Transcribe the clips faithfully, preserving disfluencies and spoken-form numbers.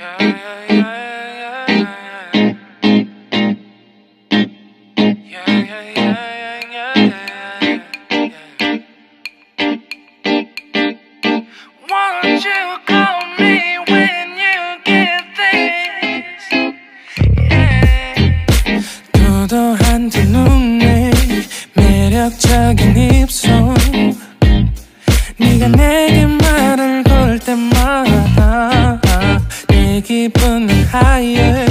매력적인 입술 네가 내게 말을 걸 때마다 내 기분은 higher.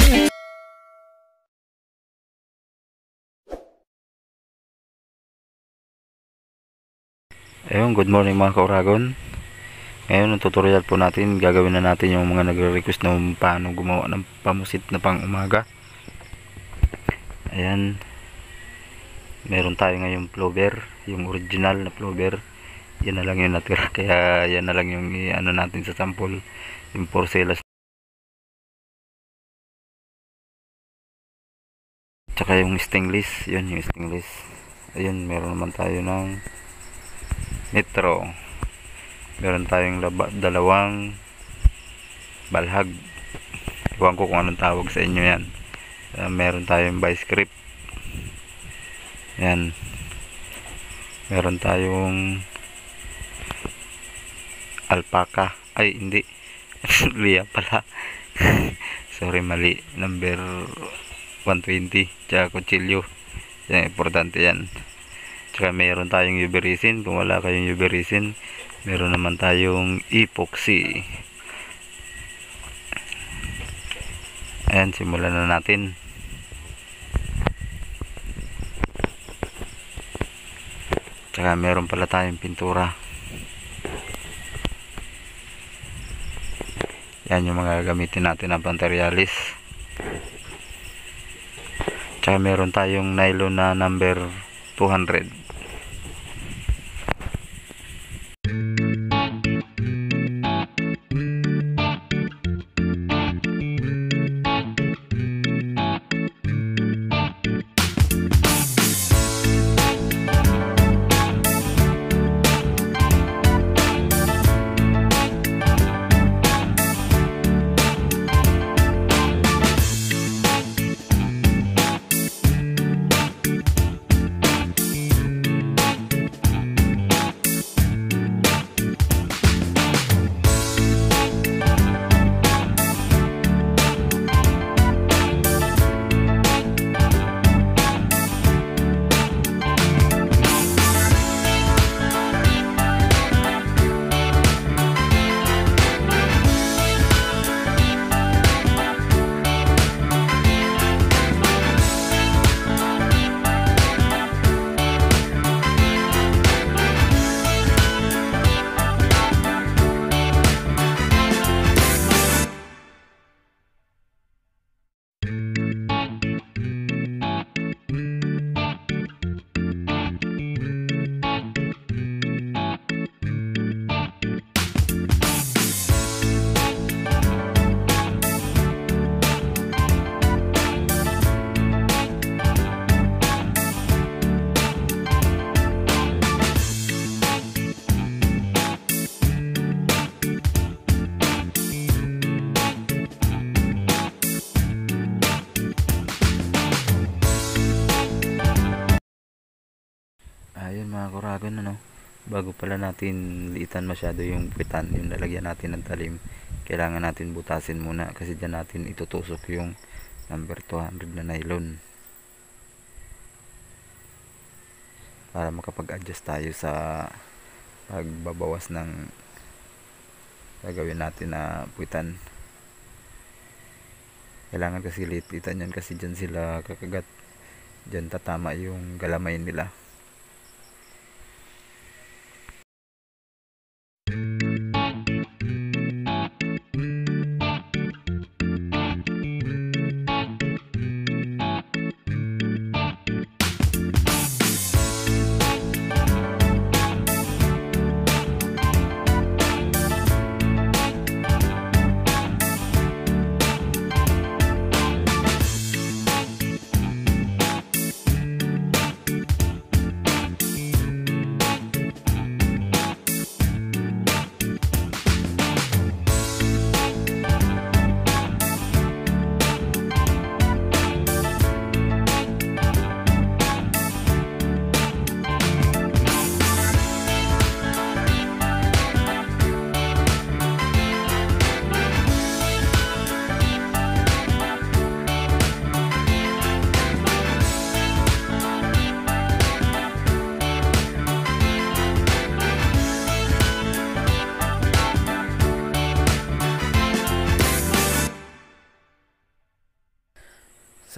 Ayun, good morning mga kauragon. Ngayon ang tutorial po natin, gagawin na natin yung mga nagre-request na paano gumawa ng pamusit na pang umaga. Ayan, meron tayo ngayong plover, yung original na plover. Yan na lang yung natira, kaya yan na lang yung ano natin sa sample, yung porcelas. Tsaka yung stainless, yun yung stainless. Ayun, meron naman tayo ng nitro. Meron tayong laba, dalawang balhag. Iwan ko kung anong tawag sa inyo yan. Uh, meron tayong vice grip. Yan. Meron tayong alpaca. Ay, hindi. Lia pala. Sorry, mali. Number one twenty. Tsaka kutsilyo. Yan, importante yan. Tsaka meron tayong U V resin. Kung wala kayong U V resin, meron naman tayong epoxy. Ayan, simulan na natin. Tsaka meron pala tayong pintura. Yan yung mga gagamitin natin na materialis. Tsaka meron tayong nylon na number two hundred. Ayun mga kuragon, ano, bago pala natin liitan masyado yung puwitan, yung lalagyan natin ng talim, kailangan natin butasin muna kasi dyan natin itutusok yung number two hundred na nylon para makapag-adjust tayo sa pagbabawas ng gagawin natin na puwitan. Kailangan kasi liitan yan kasi dyan sila kakagat, dyan tatama yung galamay nila.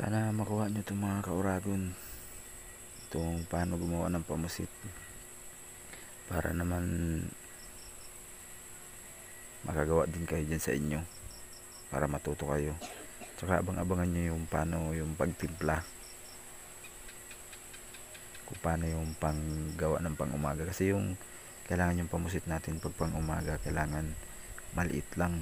Sana makuha nyo itong mga kauragon, itong paano gumawa ng pamusit, para naman makagawa din kayo dyan sa inyo, para matuto kayo. Tsaka abang-abangan nyo yung paano yung pagtimpla, kung paano yung panggawa ng pang umaga, kasi yung kailangan yung pamusit natin pag pang umaga kailangan maliit lang.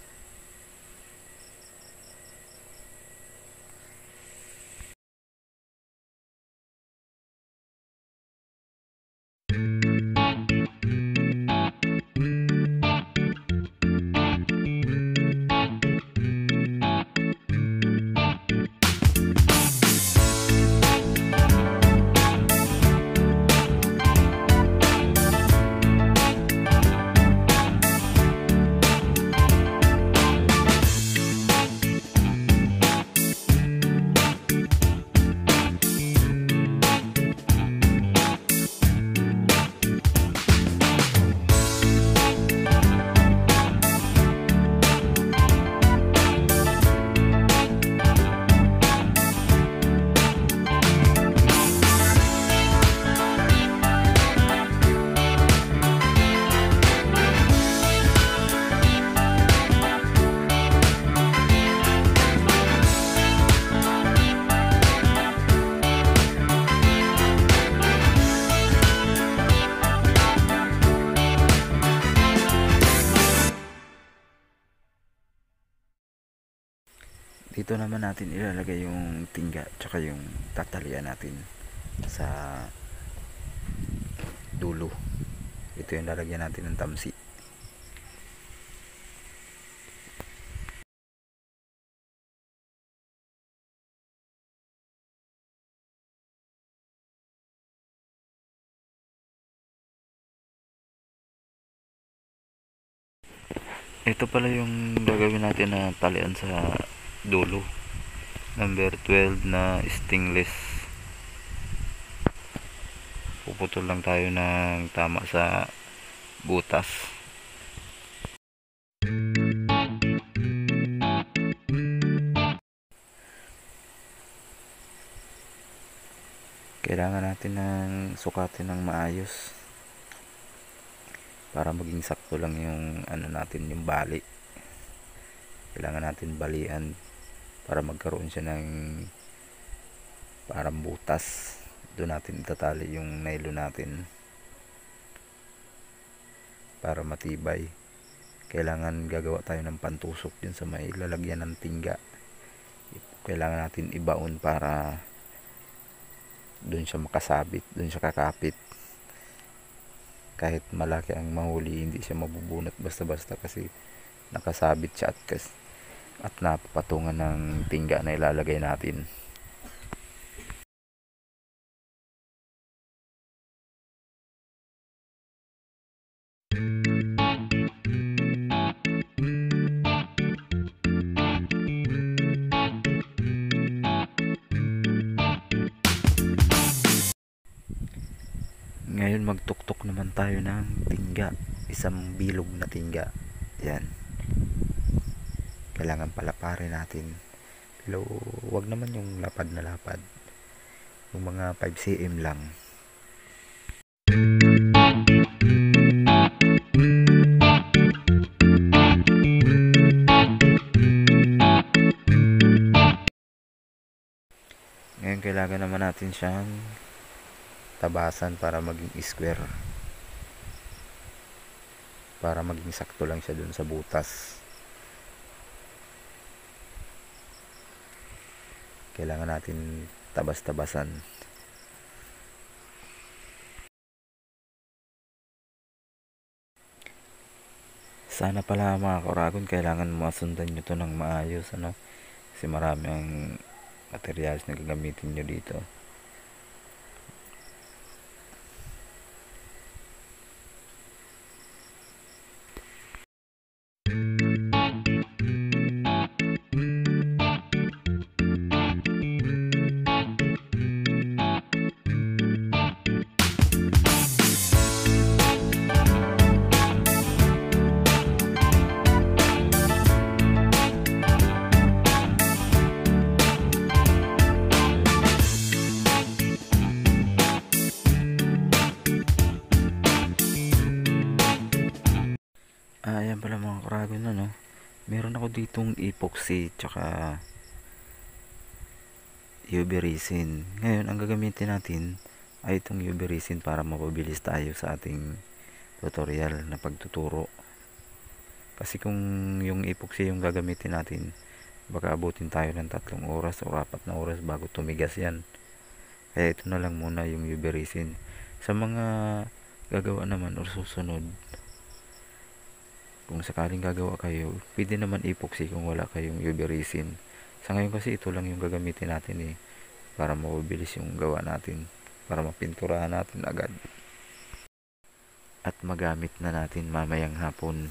Dito naman natin ilalagay yung tingga tsaka yung tatalian natin sa dulo. Ito yung lalagyan natin ng tamsi. Ito pala yung gagawin natin na talian sa dulo, number twelve na stainless. Puputol lang tayo ng tama sa butas. Kailangan natin ng sukatin ng maayos para maging sakto lang yung ano natin, yung bali. Kailangan natin balian para magkaroon siya ng parang butas. Doon natin itatali yung nylon natin para matibay. Kailangan gagawa tayo ng pantusok dun sa may lalagyan ng tingga. Kailangan natin ibaon para doon siya makasabit, doon siya kakapit. Kahit malaki ang mahuli, hindi siya mabubunot basta-basta kasi nakasabit siya at, kas, at napapatungan ng tingga na ilalagay natin. Ngayon magtuktok naman tayo ng tingga, isang bilog na tingga. Yan, kailangan palaparin natin, pero wag naman yung lapad na lapad, yung mga five centimeters lang. Ngayon kailangan naman natin siyang tabasan para maging square, para maging sakto lang siya dun sa butas. Kailangan natin tabas-tabasan. Sana pala mga kauragon, kailangan masundan nyo to ng maayos, ano, kasi marami ang materials na gagamitin nyo dito. Ah, ayan pala mga kuragon, ano, meron ako ditong epoxy tsaka U V resin. Ngayon ang gagamitin natin ay itong U V resin para mapabilis tayo sa ating tutorial na pagtuturo. Kasi kung yung epoxy yung gagamitin natin, baka abutin tayo ng tatlong oras o apat na oras bago tumigas yan. Kaya ito na lang muna yung U V resin. Sa mga gagawa naman o susunod, kung sakaling gagawa kayo, pwede naman epoxy kung wala kayong U V resin. Sa ngayon kasi ito lang yung gagamitin natin eh, para mapabilis yung gawa natin, para mapinturahan natin agad at magamit na natin mamayang hapon.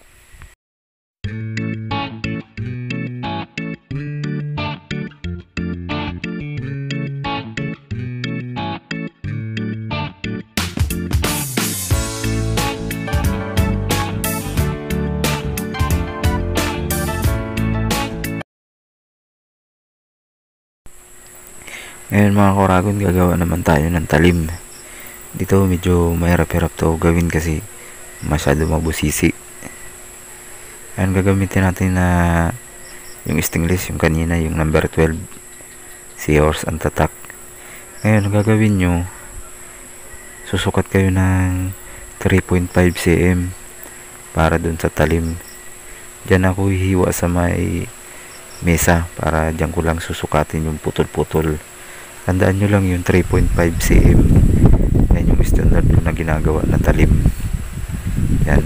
Ngayon mga kuragon, gagawa naman tayo ng talim. Dito medyo mahirap-hirap to gawin kasi masyado mabusisi. Ayan, gagamitin natin na yung stainless, yung kanina, yung number twelve Seahorse ang tatak. Ngayon gagawin nyo, susukat kayo ng three point five centimeters para dun sa talim. Diyan ako hihiwa sa may mesa para diyan ko lang susukatin yung putol-putol. Tandaan nyo lang yung three point five centimeters. Yan yung standard na ginagawa na talim. Yan.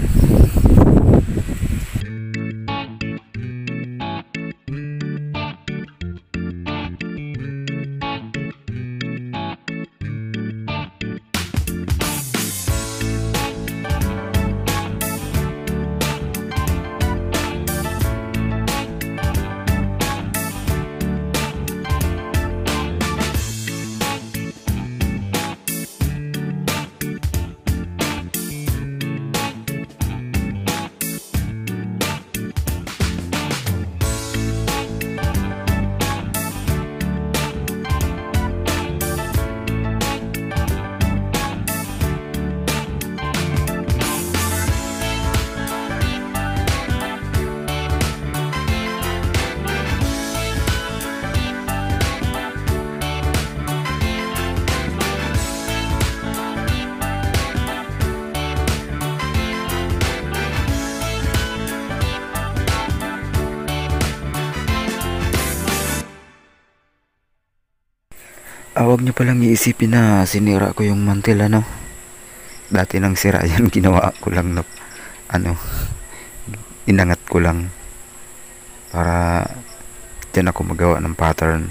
Ah, wag nyo palang iisipin na sinira ko yung mantel, ano. Dati nang sira yan, ginawa ko lang na, ano, inangat ko lang para dyan ako magawa ng pattern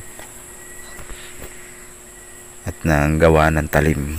at nang gawa ng talim.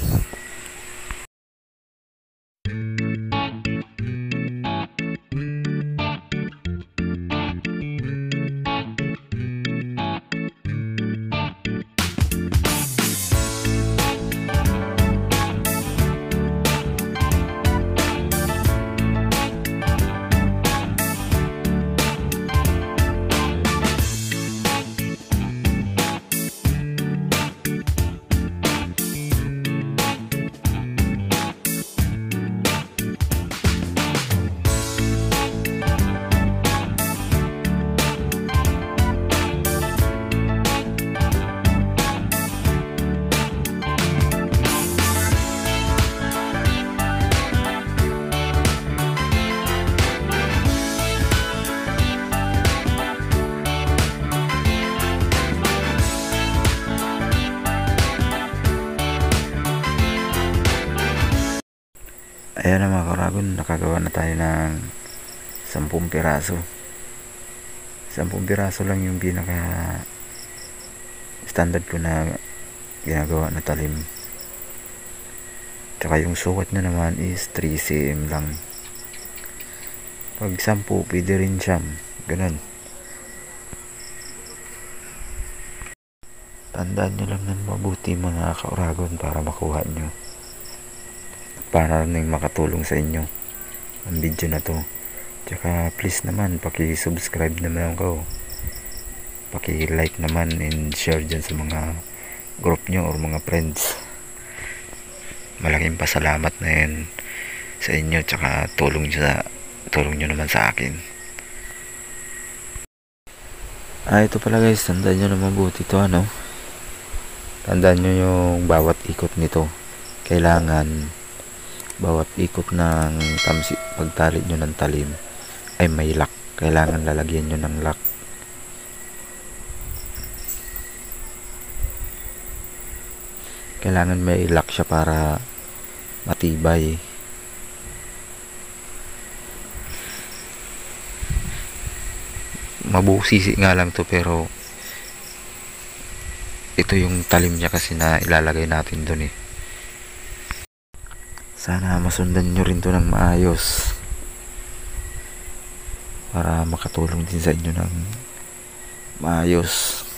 Ayan na mga kuragon, nakagawa na tayo ng sampung piraso. Sampung piraso lang yung pinaka standard ko na ginagawa na talim. Tsaka yung sukat na naman is three centimeters lang. Pag sampu, pwede rin siyam. Ganun. Tandaan nyo lang ng mabuti mga kauragon para makuha nyo, para rin makatulong sa inyo ang video na to. Tsaka please naman paki-subscribe naman ako, paki-like naman and share dyan sa mga group nyo or mga friends. Malaking pasalamat na yun sa inyo, tsaka tulong nyo sa tulong nyo naman sa akin. Ah, ito pala guys, tandaan nyo na mabuti ito, ano. Tandaan nyo yung bawat ikot nito. Kailangan bawat ikot ng tamsi, pagtali nyo ng talim ay may lock. Kailangan lalagyan nyo ng lock. Kailangan may lock siya para matibay. Mabusisi nga lang to, pero ito yung talim niya kasi na ilalagay natin dun eh. Sana masundan nyo rin to ng maayos para makatulong din sa inyo ng maayos.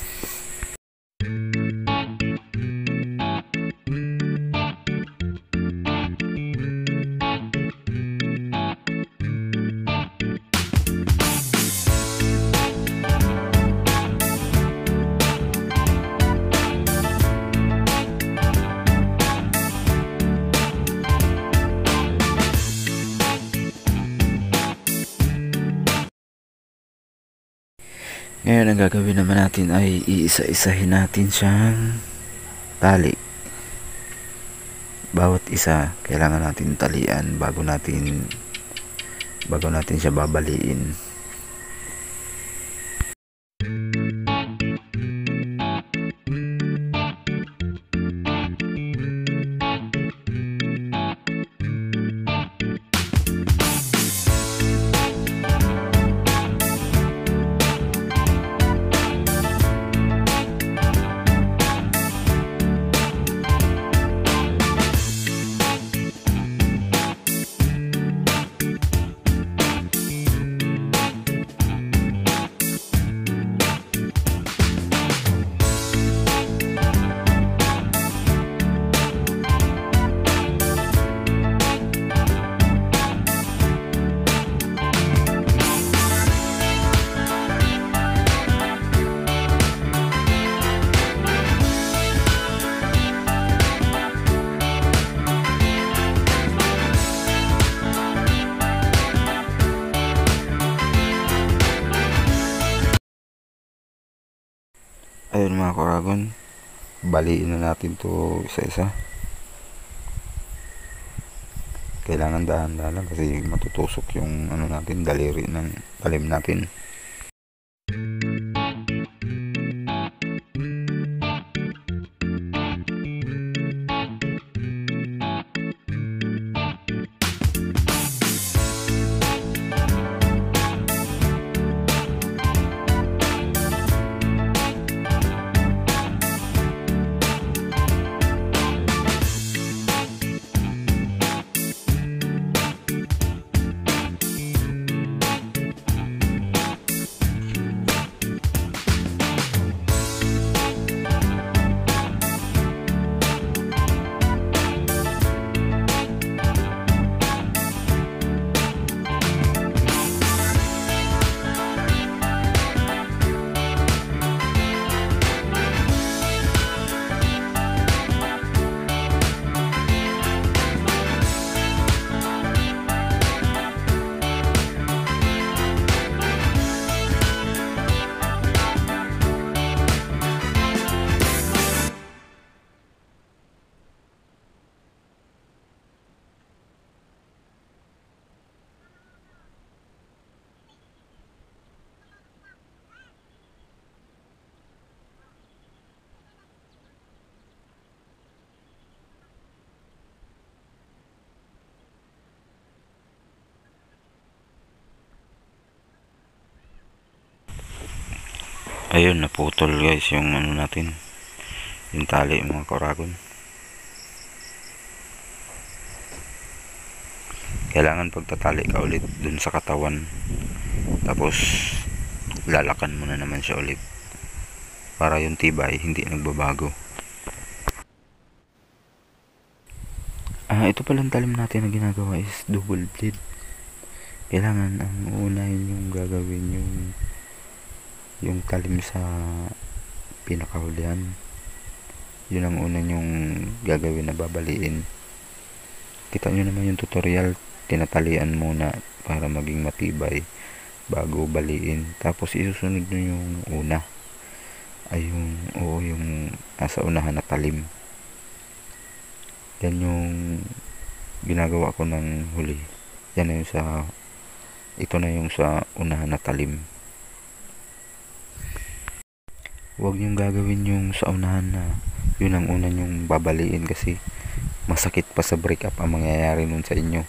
Ngayon ang gagawin naman natin ay iisa-isahin natin siyang tali. Bawat isa kailangan natin talian bago natin bago natin siya babaliin. Ayun mga koragon, baliin na natin to isa-isa. Kailangan dahan-dahan lang kasi matutusok yung ano natin, daliri ng talim natin. Ayun, naputol guys yung ano natin, yung tali mga koragon. Kailangan pagtatali ka ulit dun sa katawan, tapos lalakan mo na naman siya ulit para yung tibay hindi nagbabago. Ah, ito palang talim natin na ginagawa is double blade. Kailangan ang unahin yung gagawin yung yung talim sa pinakahulihan. Yun ang una yung gagawin na babaliin. Kita nyo naman yung tutorial, tinatalian muna para maging matibay bago baliin. Tapos isusunod nyo yung una, ay yung, oo, yung nasa unahan na talim. Yan yung ginagawa ko ng huli. Yan na yung sa, ito na yung sa unahan na talim. Huwag nyong gagawin yung sa unahan na yun ang una nyong babaliin, kasi masakit pa sa break up ang mangyayari nun sa inyo.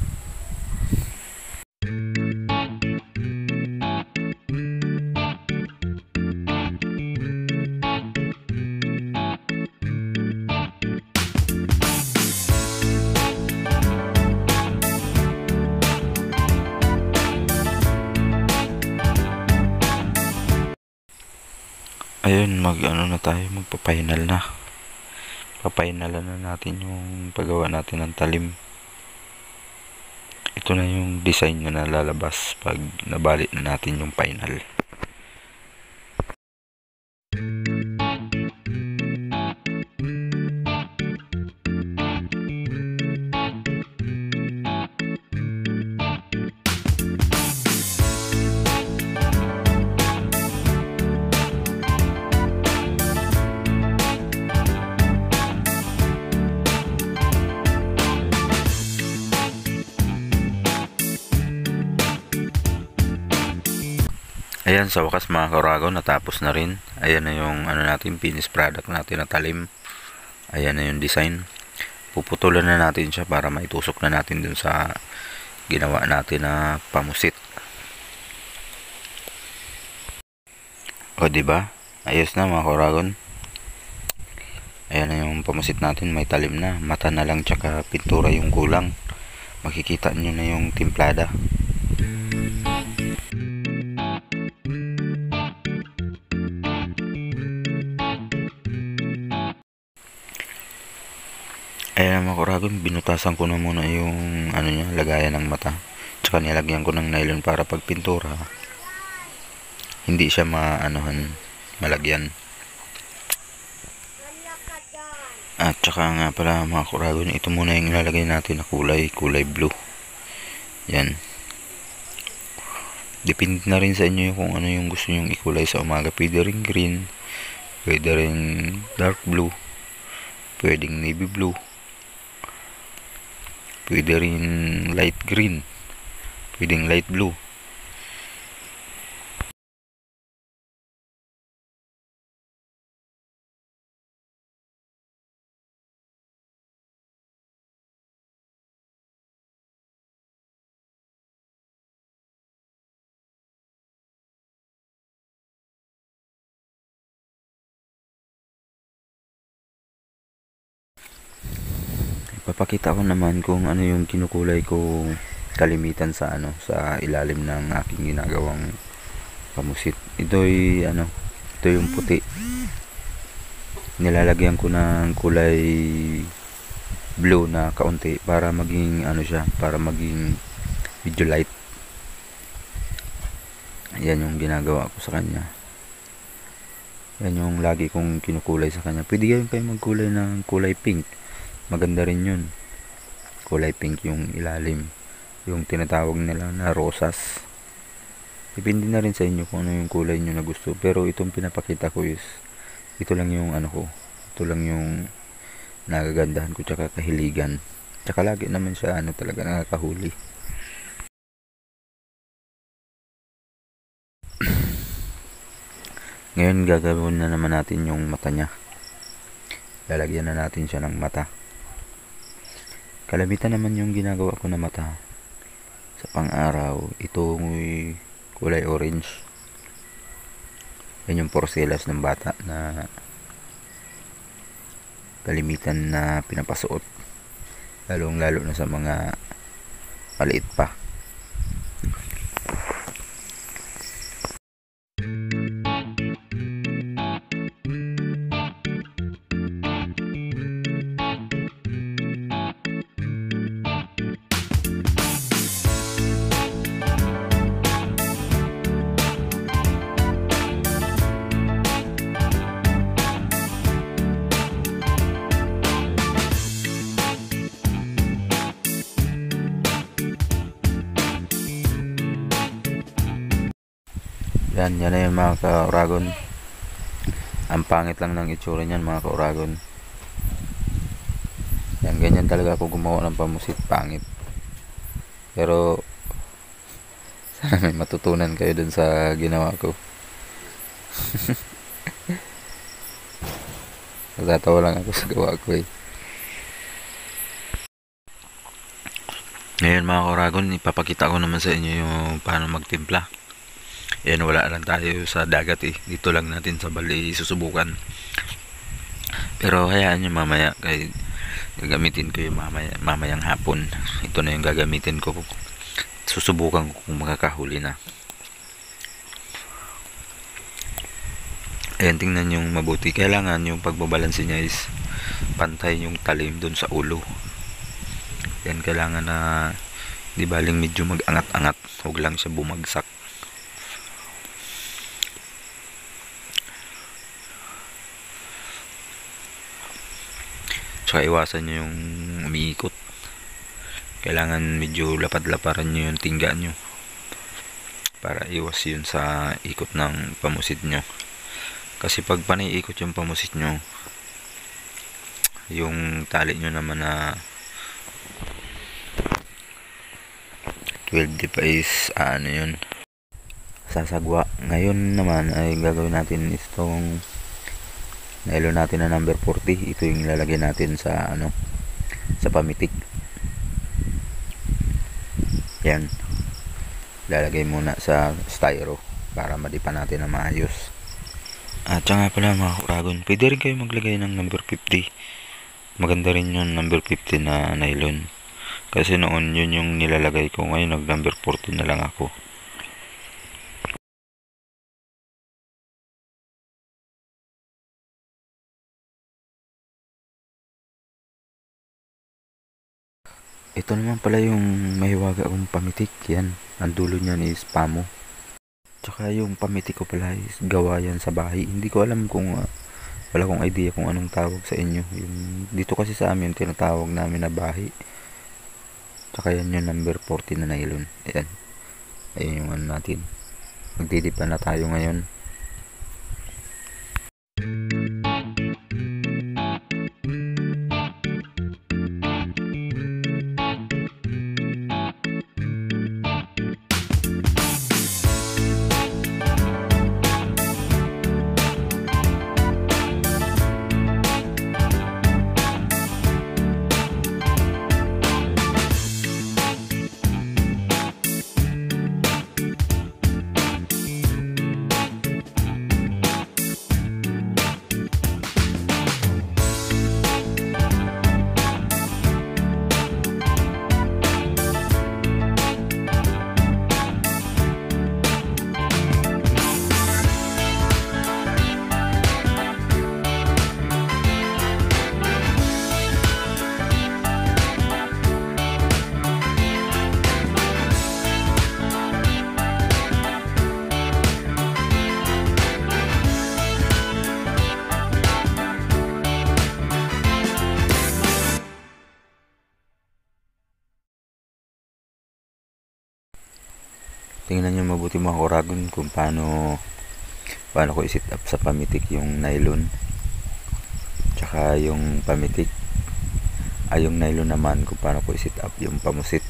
Ayun, mag ano na tayo, magpa-final na. Papinalan na natin yung paggawa natin ng talim. Ito na yung design na nalalabas pag nabalik na natin yung final. Ayan, sa wakas mga Kauragon, natapos na rin. Ayan na yung ano natin, finished product natin na talim. Ayan na yung design. Puputulan na natin siya para maitusok na natin dun sa ginawa natin na pamusit. O diba? Ayos na mga Kauragon. Ayan na yung pamusit natin, may talim na. Mata na lang tsaka pintura yung kulang. Makikita nyo na yung timplada. Ayan mga Kauragon, binutasan ko na muna yung ano niya, lagayan ng mata. Tsaka nilagyan ko ng nylon para pag pintura hindi siya maanohan, malagyan. At tsaka nga pala mga Kauragon, ito muna yung ilalagay natin na kulay, kulay blue. Yan. Depende na rin sa inyo kung ano yung gusto nyong ikulay sa umaga. Pwede rin green, pwede rin dark blue, pwedeng navy blue, pwede rin light green, pwedeng light blue. Papakita ko naman kung ano yung kinukulay ko kalimitan sa ano, sa ilalim ng aking ginagawang pamusit. Ito'y ano, ito yung puti. Nilalagyan ko ng kulay blue na kaunti para maging ano siya, para maging medyo light. Yan yung ginagawa ko sa kanya. Yan yung lagi kong kinukulay sa kanya. Pwede kayo kayo magkulay ng kulay pink. Maganda rin yun. Kulay pink yung ilalim. Yung tinatawag nila na rosas. Depende na rin sa inyo kung ano yung kulay nyo na gusto. Pero itong pinapakita ko is, ito lang yung ano ko. Ito lang yung nagagandahan ko tsaka kahiligan. Tsaka lagi naman siya ano talaga nakakahuli. Ngayon gagawin na naman natin yung mata niya. Lalagyan na natin siya ng mata. Kalamitan naman yung ginagawa ko na mata sa pang-araw, ito may kulay orange. Yan yung porcelas ng bata na kalimitan na pinapasuot, lalong lalo na sa mga maliit pa. Yan, yan na yun mga ka-Oragon. Ang pangit lang ng itsura niyan mga ka-Oragon. Yan, ganyan talaga ako gumawa ng pamusit, pangit. Pero sana may matutunan kayo dun sa ginawa ko. Natatawa lang ako sa gawa ko eh. Ngayon mga ka-Oragon, ipapakita ko naman sa inyo yung paano magtimpla. Yan, wala lang tayo sa dagat eh. Dito lang natin sa Bali susubukan. Pero hayaan nyo mamaya, kay gagamitin ko yung mamaya, mamayang hapon. Ito na yung gagamitin ko. Susubukan ko kung makakahuli na. Ayan, tingnan yung mabuti. Kailangan yung pagbabalanse niya is pantay yung talim dun sa ulo. Yan, kailangan na di baling medyo mag-angat-angat. Huwag lang siya bumagsak. Tsaka iwasan nyo yung umiikot. Kailangan medyo lapad-laparan nyo yung tingga nyo para iwas yun sa ikot ng pamusit nyo. Kasi pag panay-ikot yung pamusit nyo, yung tali nyo naman na twelve di pa is ano yun, sasagwa. Ngayon naman ay gagawin natin itong nylon natin na number forty. Ito yung ilalagay natin sa ano, sa pamitik. Yan, lalagay muna sa styro para madipa natin na maayos. At saka pala mga ka-Oragon, pwede rin kayo maglagay ng number fifty. Maganda rin yung number fifty na nylon, kasi noon yun yung nilalagay ko. Ngayon nag number forty na lang ako. Ito naman pala yung mahiwaga kong pamitik. Yan, ang dulo niyan is pamo. Tsaka yung pamitik ko pala is gawa yan sa bahay. Hindi ko alam kung uh, wala akong idea kung anong tawag sa inyo. Yung, dito kasi sa amin tinatawag namin na bahay. Tsaka yan yung number forty na nylon. Ayan, ayan yung ano natin. Magdidipa na tayo ngayon. Tingnan nyo mabuti mga ka-Oragon kung paano paano ko i-set up sa pamitik yung nylon. Tsaka yung pamitik ay yung nylon naman kung paano ko i-set up yung pamusit.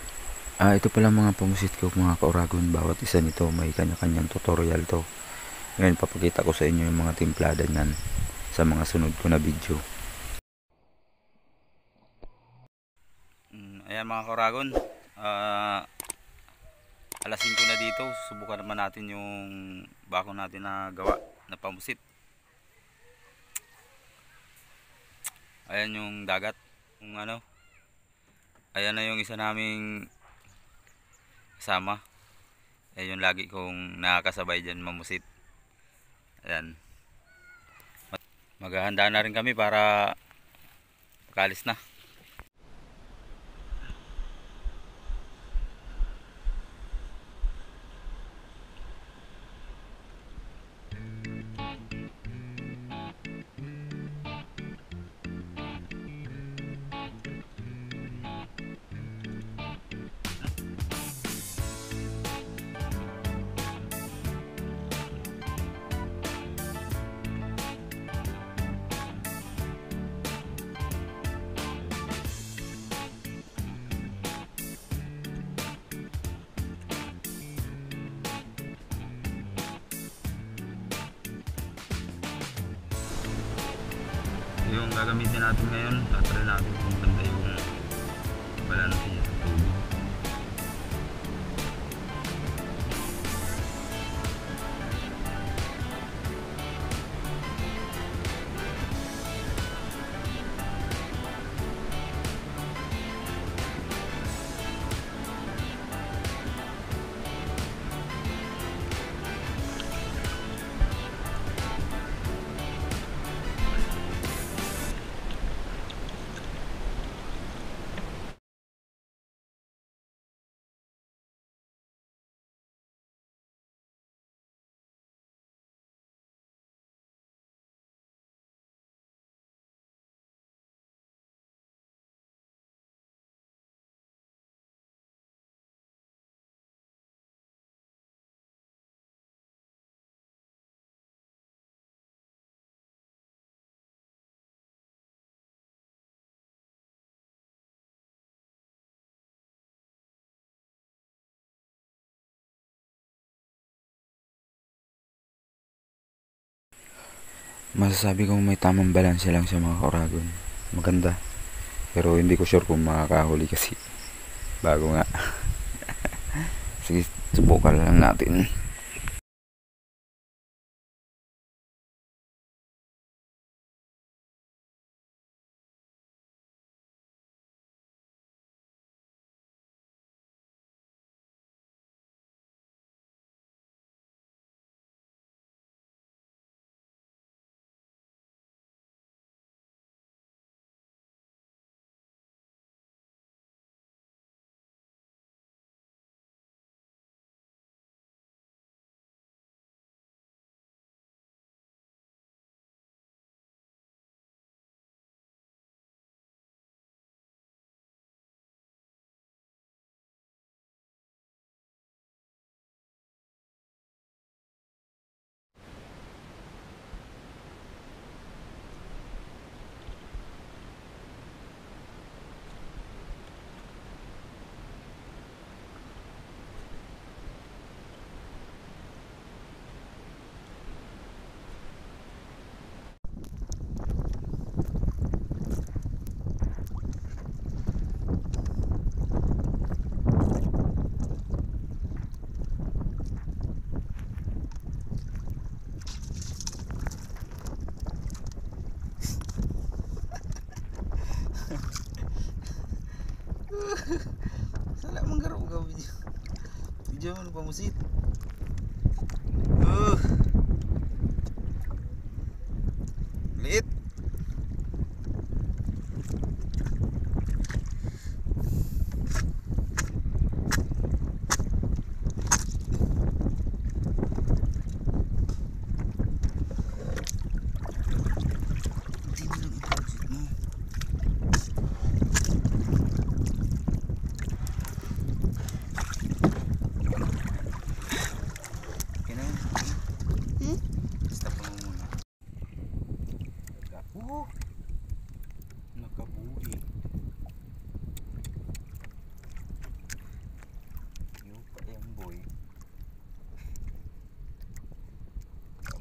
Ah, ito pala mga pamusit ko mga ka-Oragon. Bawat isa nito may kanya-kanyang tutorial to. Ngayon papakita ko sa inyo yung mga timplada niyan sa mga sunod ko na video. Ayan mga Koragon, uh, alas singko na dito. Subukan naman natin yung bako natin na gawa na pamusit. Ayan yung dagat, yung ano, ayan na yung isa naming kasama. Ayan yung lagi kong nakakasabay dyan mamusit. Ayan, maghahanda na rin kami para pakalis na. Yung gagamitin natin ngayon, tatry natin kung ganda yung balance niya sa tubig. Masasabi kong may tamang balanse lang sa mga Koragon. Maganda. Pero hindi ko sure kung makakahuli kasi bago nga. Sige, subukan lang natin. Sala menggarap ka video. Video man pamusit. Uh. Liit. Oh, nakabuhi. Yung pa yung boy.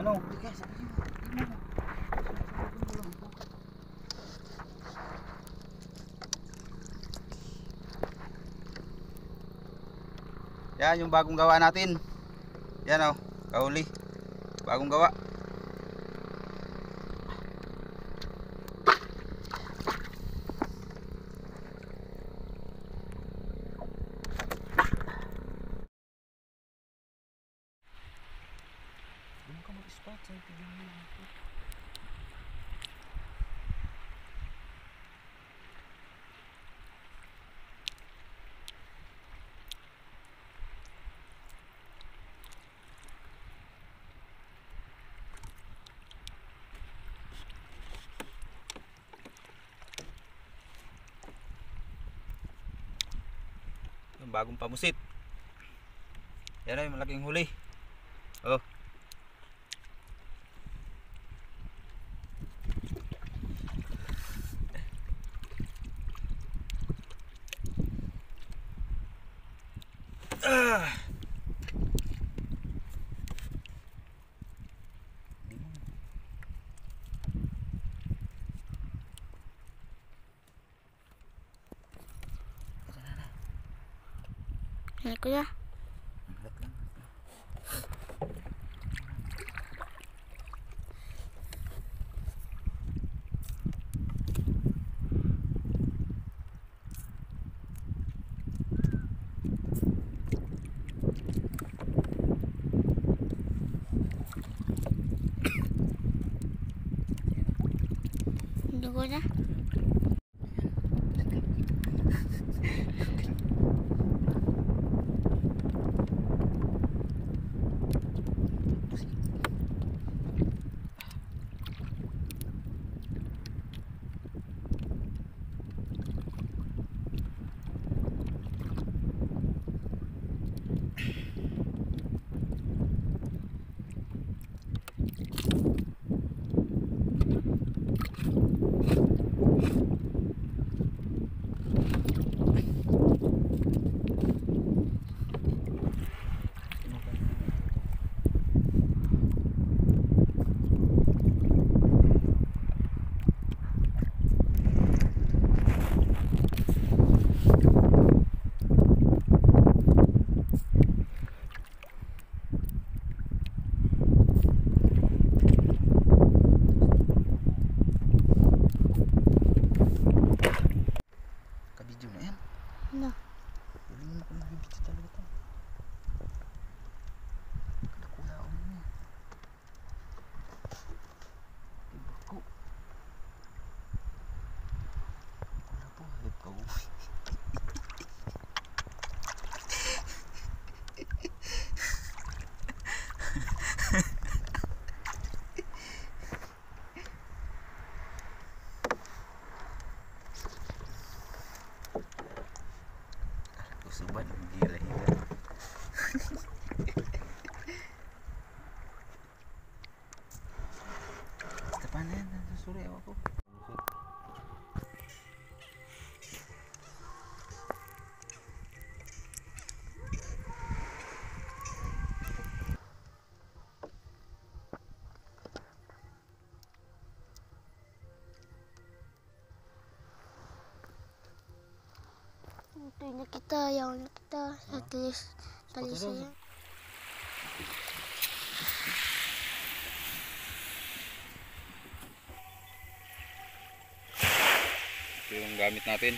ano. Teka, sabihin mo. Sabihin mo. Yan yung bagong gawa natin. Yan o, kahuli. Bagong gawa. Doon ka mag-spot sa ito. Yung bagong pamusit. Yan ay malaking huli. Oh. Ah. Ini kuya. Ini kuya. Ano? Hindi mo ko nabibiti talaga ito. Kada kuya ako niya. Iba ko. Wala po. Halip ka uwi. Suban gila-gila. Kapan yan? Susuri ako. Ito na kita, yaw na kita. Sa talis, talis saya. Ito yung gamit natin.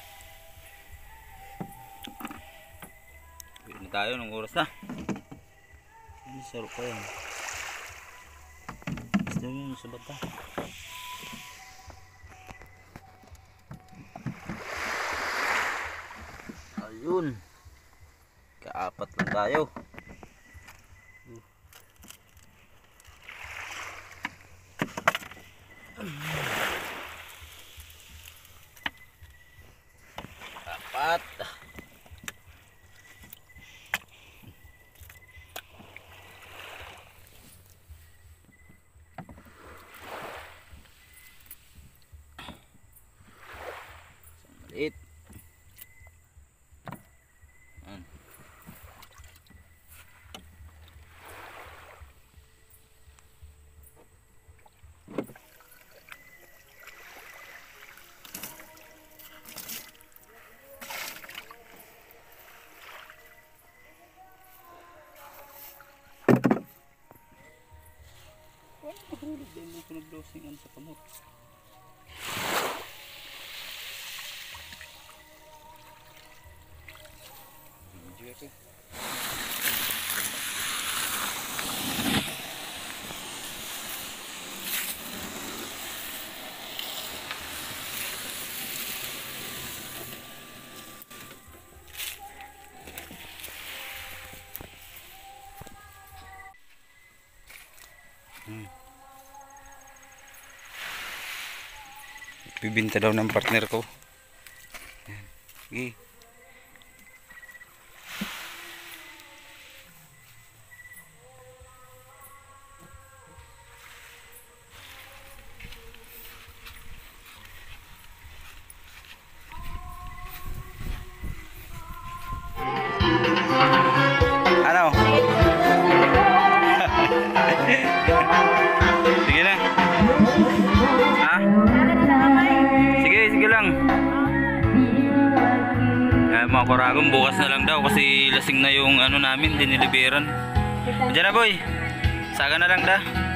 Uwi na tayo ng oras na. Ini sarap pa yan. Gusto nyo sa bata. Ayun. Kaapat lang tayo. Apat. Maliit. Ayan. ko nag-dosing ano sa kamot. Video ito. Hmm. Bibinta daw ng partner ko. Sige. Ano? Sige na. Ha? Sige, sige lang. Ay, mga Kuragon, bukas na lang daw kasi lasing na yung ano namin, diniliberan. Diyan na boy. Saga na lang da.